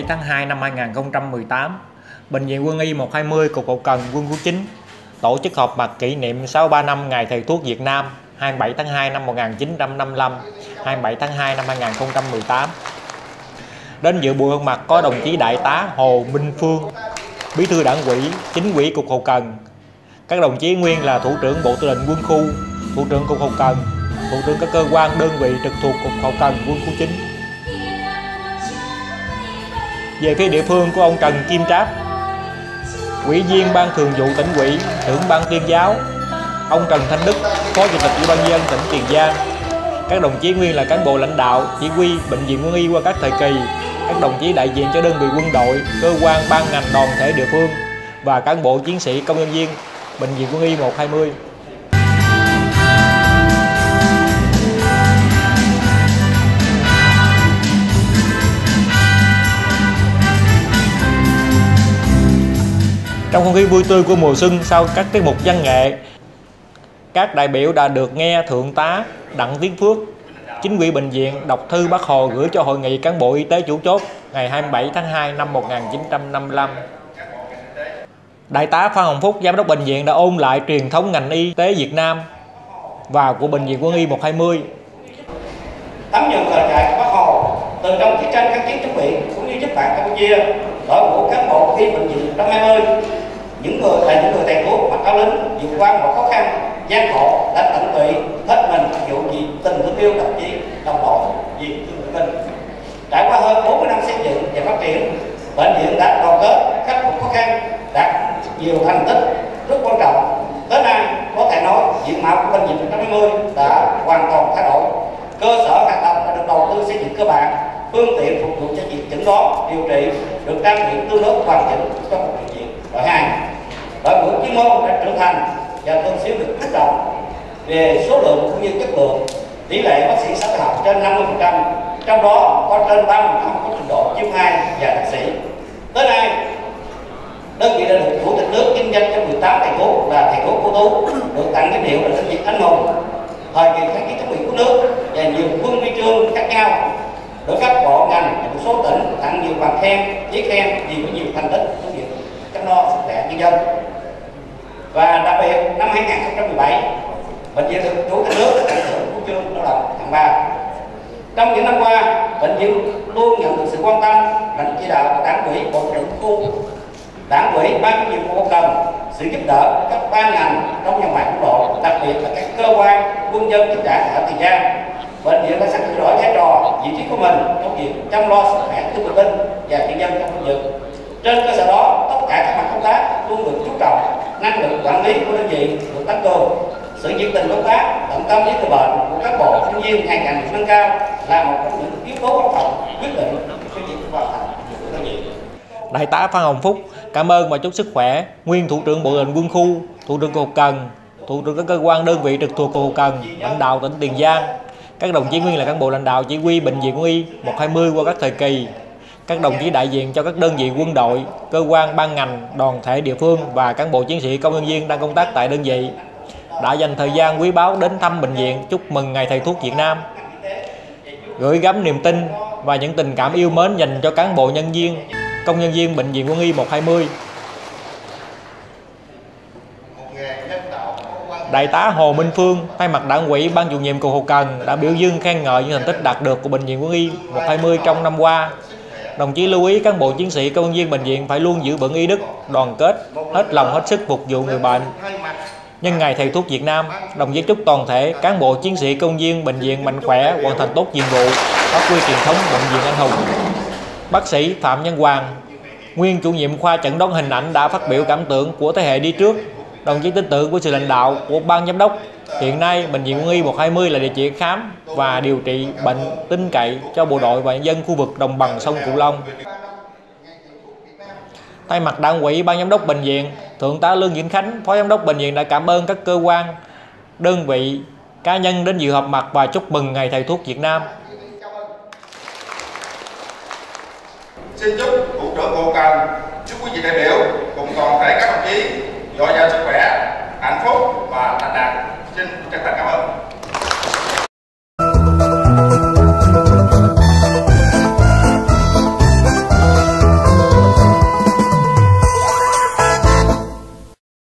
tháng 2 năm 2018, Bệnh viện Quân y 120 Cục Hậu Cần Quân khu 9 tổ chức họp mặt kỷ niệm 63 năm Ngày Thầy thuốc Việt Nam 27 tháng 2 năm 1955, 27 tháng 2 năm 2018. Đến dự buổi họp mặt có đồng chí Đại tá Hồ Minh Phương, Bí thư Đảng ủy, Chính ủy Cục Hậu Cần, các đồng chí nguyên là Thủ trưởng Bộ Tư lệnh Quân khu, Thủ trưởng Cục Hậu Cần, Thủ trưởng các cơ quan đơn vị trực thuộc Cục Hậu Cần Quân khu 9. Về phía địa phương của ông Trần Kim Tráp, Ủy viên Ban Thường vụ Tỉnh ủy, Trưởng Ban Tuyên giáo, ông Trần Thanh Đức, Phó Chủ tịch Ủy ban nhân dân tỉnh Tiền Giang, các đồng chí nguyên là cán bộ lãnh đạo, chỉ huy Bệnh viện Quân y qua các thời kỳ, các đồng chí đại diện cho đơn vị quân đội, cơ quan ban ngành đoàn thể địa phương và cán bộ chiến sĩ công nhân viên Bệnh viện Quân y 120. Trong không khí vui tươi của mùa xuân, sau các tiết mục văn nghệ, các đại biểu đã được nghe Thượng tá Đặng Tiến Phước, Chính ủy bệnh viện đọc thư Bác Hồ gửi cho Hội nghị cán bộ y tế chủ chốt ngày 27 tháng 2 năm 1955. Đại tá Phan Hồng Phúc, Giám đốc bệnh viện đã ôn lại truyền thống ngành y tế Việt Nam và của Bệnh viện Quân y 120. Thấm nhuần lời dạy của Bác Hồ từ trong chiến tranh kháng chiến chống Mỹ cũng như giúp bạn Campuchia, đội ngũ cán bộ y bệnh viện 120, những người thầy thuốc mặc áo lính vượt qua mọi khó khăn gian khổ đã tận tụy hết mình phục vụ vì tình thương yêu đồng chí đồng đội vì thương bệnh binh. Trải qua hơn 40 năm xây dựng và phát triển, bệnh viện đã đoàn kết khắc phục khó khăn, đạt nhiều thành tích rất quan trọng. Tới nay có thể nói diện mạo của bệnh viện 120 đã hoàn toàn thay đổi. Cơ sở hạ tầng đã được đầu tư xây dựng cơ bản, phương tiện phục vụ cho việc chẩn đoán điều trị được trang bị tương đối hoàn chỉnh trong một bệnh viện. Loại 2, đội ngũ chuyên môn đã trưởng thành và thường xuyên được chú trọng về số lượng cũng như chất lượng. Tỷ lệ bác sĩ xã hội học trên 50%, trong đó có trên 30% có trình độ chuyên 2 và thạc sĩ. Tới nay, đơn vị đã được Chủ tịch nước vinh danh cho 18 thầy thuốc là thầy thuốc ưu tú, được tặng danh hiệu là danh hiệu anh hùng thời kỳ kháng chiến chống Mỹ của nước và nhiều huân huy chương khác nhau, được các bộ ngành và một số tỉnh tặng nhiều bằng khen, giấy khen vì có nhiều thành tích trong việc chăm lo sức khỏe nhân dân. Và đặc biệt năm 2017, bệnh viện được Chủ tịch nước tặng thưởng huân chương lao động hạng 3. Trong những năm qua, bệnh viện luôn nhận được sự quan tâm, lãnh chỉ đạo của Đảng ủy, Bộ trưởng khu, Đảng ủy, Ban chủ nhiệm Hậu Cần, sự giúp đỡ các ban ngành trong nhà máy quân đội, đặc biệt là các cơ quan quân dân chính đảng ở Tiền Giang. Bệnh viện đã xác định rõ vai trò, vị trí của mình trong việc chăm lo sức khỏe thương bệnh binh và nhân dân trong lĩnh vực. Trên cơ sở đó, tất cả các mặt công tác luôn được chú trọng, năng lực quản lý của đơn vị được tăng cường. Sự nhiệt tình công tác, tận tâm với người bệnh của các bộ nhân viên ngày càng được nâng cao là một trong những yếu tố quan trọng quyết định cho việc hoàn thành của đơn vị. Đại tá Phan Hồng Phúc cảm ơn và chúc sức khỏe nguyên Thủ trưởng Bộ Tư lệnh Quân khu, Thủ trưởng Cục Hậu Cần, Thủ trưởng các cơ quan đơn vị trực thuộc Cục Hậu Cần, lãnh đạo tỉnh Tiền Giang, các đồng chí nguyên là cán bộ lãnh đạo chỉ huy Bệnh viện Quân y 120 qua các thời kỳ, các đồng chí đại diện cho các đơn vị quân đội, cơ quan ban ngành, đoàn thể địa phương và cán bộ chiến sĩ công nhân viên đang công tác tại đơn vị đã dành thời gian quý báu đến thăm bệnh viện, chúc mừng Ngày Thầy thuốc Việt Nam, gửi gắm niềm tin và những tình cảm yêu mến dành cho cán bộ nhân viên, công nhân viên Bệnh viện Quân y 120. Đại tá Hồ Minh Phương thay mặt Đảng ủy, Ban chủ nhiệm Cục Hậu Cần đã biểu dương khen ngợi những thành tích đạt được của Bệnh viện Quân y 120 trong năm qua. Đồng chí lưu ý cán bộ chiến sĩ công nhân viên bệnh viện phải luôn giữ vững y đức, đoàn kết, hết lòng hết sức phục vụ người bệnh. Nhân Ngày Thầy thuốc Việt Nam, đồng chí chúc toàn thể cán bộ chiến sĩ công nhân viên bệnh viện mạnh khỏe, hoàn thành tốt nhiệm vụ, phát huy truyền thống bệnh viện anh hùng. Bác sĩ Phạm Nhân Hoàng, nguyên chủ nhiệm khoa chẩn đoán hình ảnh đã phát biểu cảm tưởng của thế hệ đi trước. Đồng chí tin tưởng với sự lãnh đạo của ban giám đốc. Hiện nay, Bệnh viện Quân y 120 là địa chỉ khám và điều trị bệnh tin cậy cho bộ đội và nhân dân khu vực đồng bằng sông Cửu Long. Thay mặt Đảng ủy, Ban giám đốc bệnh viện, Thượng tá Lương Vĩnh Khánh, Phó giám đốc bệnh viện đã cảm ơn các cơ quan, đơn vị, cá nhân đến dự họp mặt và chúc mừng Ngày Thầy thuốc Việt Nam. Xin chúc Thủ trưởng Hậu Cần, chúc quý vị đại biểu cùng toàn thể các đồng chí dồi dào sức khỏe,